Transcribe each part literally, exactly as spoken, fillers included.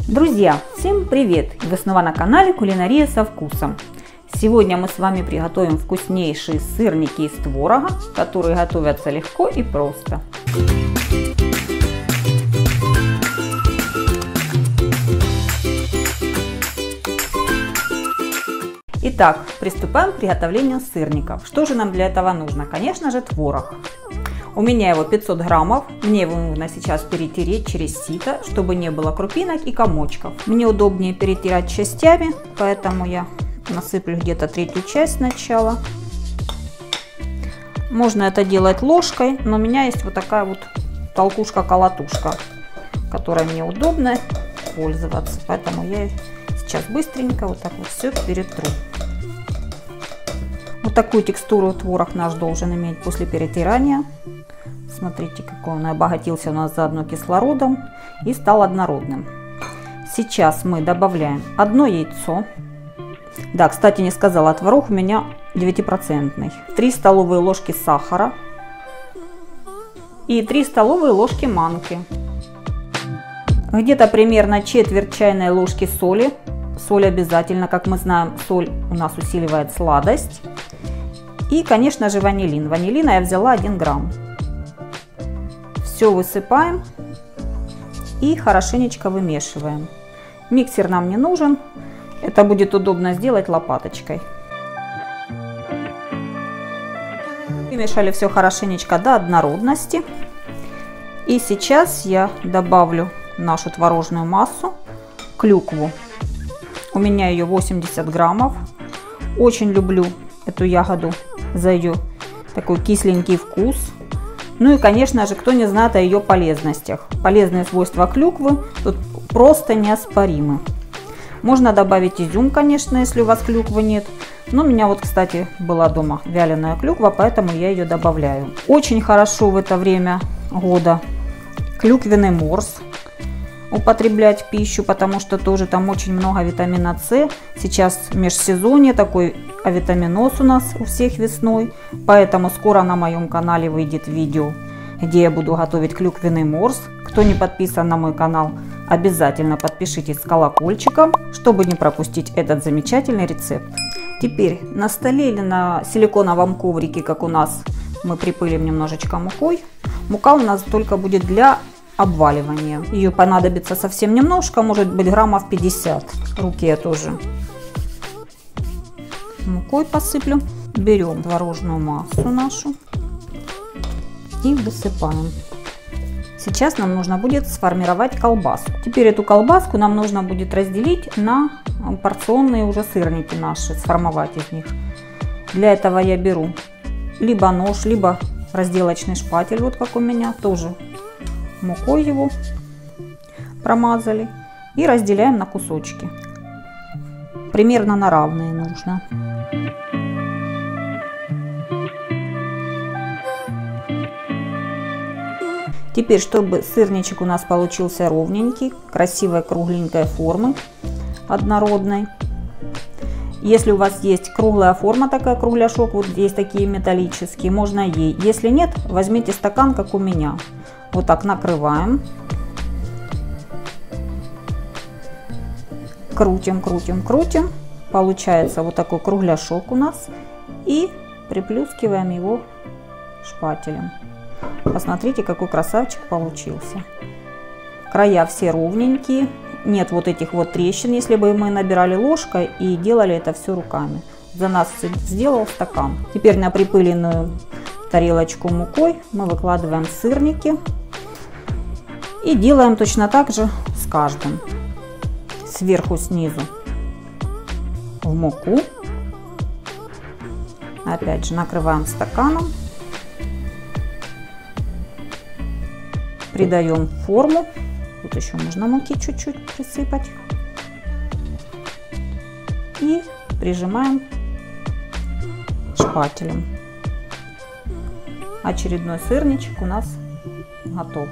Друзья, всем привет! Вы снова на канале Кулинария со вкусом. Сегодня мы с вами приготовим вкуснейшие сырники из творога, которые готовятся легко и просто. Итак, приступаем к приготовлению сырников. Что же нам для этого нужно? Конечно же, творог. У меня его пятьсот граммов. Мне его нужно сейчас перетереть через сито, чтобы не было крупинок и комочков. Мне удобнее перетирать частями, поэтому я насыплю где-то третью часть сначала. Можно это делать ложкой, но у меня есть вот такая вот толкушка-колотушка, которой мне удобно пользоваться. Поэтому я сейчас быстренько вот так вот все перетру. Вот такую текстуру творог наш должен иметь после перетирания. Смотрите, какой он обогатился у нас заодно кислородом и стал однородным. Сейчас мы добавляем одно яйцо. Да, кстати, не сказала, творог у меня девятипроцентный. три столовые ложки сахара и три столовые ложки манки. Где-то примерно четверть чайной ложки соли. Соль обязательно, как мы знаем, соль у нас усиливает сладость. И, конечно же, ванилин. Ванилина я взяла один грамм. Все высыпаем и хорошенечко вымешиваем. Миксер нам не нужен. Это будет удобно сделать лопаточкой. Вымешали все хорошенечко до однородности. И сейчас я добавлю нашу творожную массу, клюкву. У меня ее восемьдесят граммов. Очень люблю эту ягоду за ее такой кисленький вкус. Ну и, конечно же, кто не знает о ее полезностях. Полезные свойства клюквы тут просто неоспоримы. Можно добавить изюм, конечно, если у вас клюквы нет. Но у меня вот, кстати, была дома вяленая клюква, поэтому я ее добавляю. Очень хорошо в это время года клюквенный морс употреблять в пищу, потому что тоже там очень много витамина С. Сейчас межсезонье, такой авитаминоз у нас у всех весной, поэтому скоро на моем канале выйдет видео, где я буду готовить клюквенный морс. Кто не подписан на мой канал, обязательно подпишитесь с колокольчиком, чтобы не пропустить этот замечательный рецепт. Теперь на столе или на силиконовом коврике, как у нас, мы припылим немножечко мукой. Мука у нас только будет для обваливания. Ее понадобится совсем немножко, может быть граммов пятьдесят. Руки я тоже мукой посыплю. Берем творожную массу нашу и высыпаем. Сейчас нам нужно будет сформировать колбаску. Теперь эту колбаску нам нужно будет разделить на порционные уже сырники наши, сформовать из них. Для этого я беру либо нож, либо разделочный шпатель, вот как у меня, тоже мукой его промазали, и разделяем на кусочки. Примерно на равные нужно. Теперь, чтобы сырничек у нас получился ровненький, красивой кругленькой формы, однородной. Если у вас есть круглая форма, такая кругляшок, вот здесь такие металлические, можно ей. Если нет, возьмите стакан, как у меня. Вот так накрываем. Крутим, крутим, крутим. Получается вот такой кругляшок у нас. И приплюскиваем его шпателем. Посмотрите, какой красавчик получился. Края все ровненькие. Нет вот этих вот трещин, если бы мы набирали ложкой и делали это все руками. За нас сделал стакан. Теперь на припыленную тарелочку мукой мы выкладываем сырники. И делаем точно так же с каждым. Сверху, снизу в муку. Опять же накрываем стаканом. Придаем форму. Тут еще можно муки чуть-чуть присыпать. И прижимаем шпателем. Очередной сырничек у нас готов.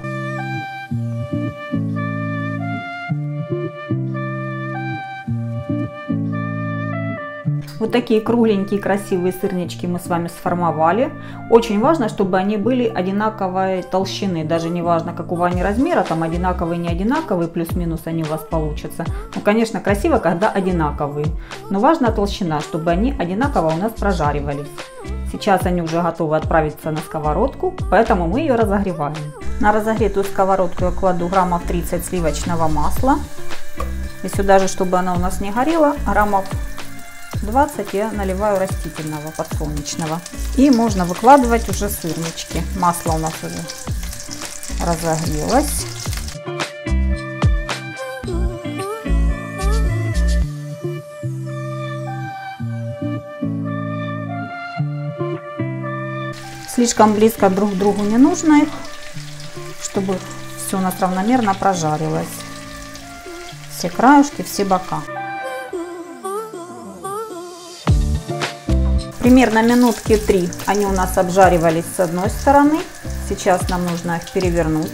Вот такие кругленькие красивые сырнички мы с вами сформовали. Очень важно, чтобы они были одинаковой толщины. Даже не важно, какого они размера, там одинаковые, не одинаковые, плюс-минус они у вас получатся. Ну, конечно, красиво, когда одинаковые. Но важна толщина, чтобы они одинаково у нас прожаривались. Сейчас они уже готовы отправиться на сковородку, поэтому мы ее разогреваем. На разогретую сковородку я кладу граммов тридцать сливочного масла. И сюда же, чтобы она у нас не горела, граммов двадцать я наливаю растительного подсолнечного. И можно выкладывать уже сырнички. Масло у нас уже разогрелось. Слишком близко друг к другу не нужно их, чтобы все у нас равномерно прожарилось. Все краешки, все бока. Примерно минутки три они у нас обжаривались с одной стороны. Сейчас нам нужно их перевернуть.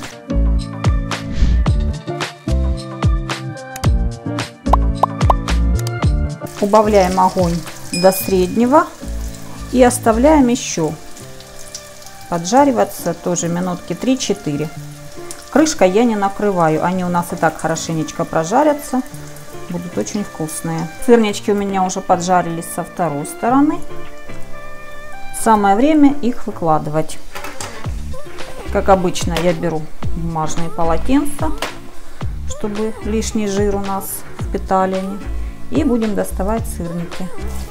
Убавляем огонь до среднего и оставляем еще поджариваться тоже минутки три-четыре. Крышкой я не накрываю, они у нас и так хорошенечко прожарятся, будут очень вкусные. Сырнички у меня уже поджарились со второй стороны. Самое время их выкладывать. Как обычно, я беру бумажные полотенца, чтобы лишний жир у нас впитали они. И будем доставать сырники.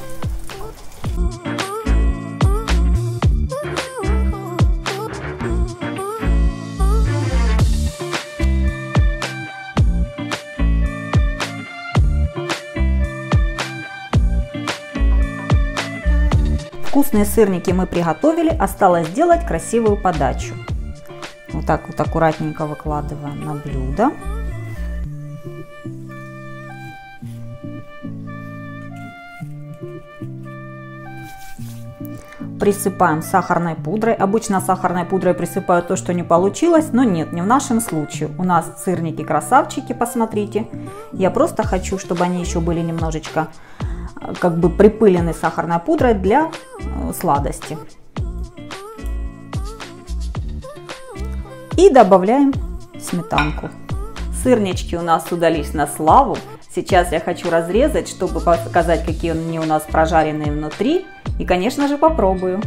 Вкусные сырники мы приготовили, осталось сделать красивую подачу. Вот так вот аккуратненько выкладываем на блюдо. Присыпаем сахарной пудрой. Обычно сахарной пудрой присыпаю то, что не получилось, но нет, не в нашем случае. У нас сырники красавчики, посмотрите. Я просто хочу, чтобы они еще были немножечко как бы припылены сахарной пудрой для сладости. И добавляем сметанку. Сырнички у нас удались на славу. Сейчас я хочу разрезать, чтобы показать, какие они у нас прожаренные внутри. И, конечно же, попробую.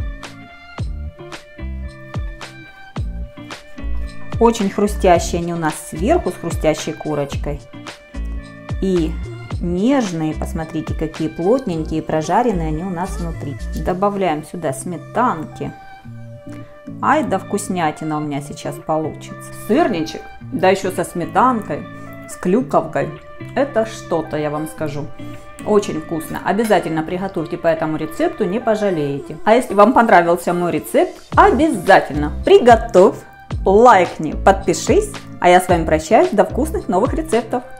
Очень хрустящие они у нас сверху, с хрустящей корочкой. И нежные, посмотрите, какие плотненькие, прожаренные они у нас внутри. Добавляем сюда сметанки. Ай, да вкуснятина у меня сейчас получится. Сырничек, да еще со сметанкой, с клюковкой. Это что-то, я вам скажу. Очень вкусно. Обязательно приготовьте по этому рецепту, не пожалеете. А если вам понравился мой рецепт, обязательно приготовь, лайкни, подпишись. А я с вами прощаюсь, до вкусных новых рецептов.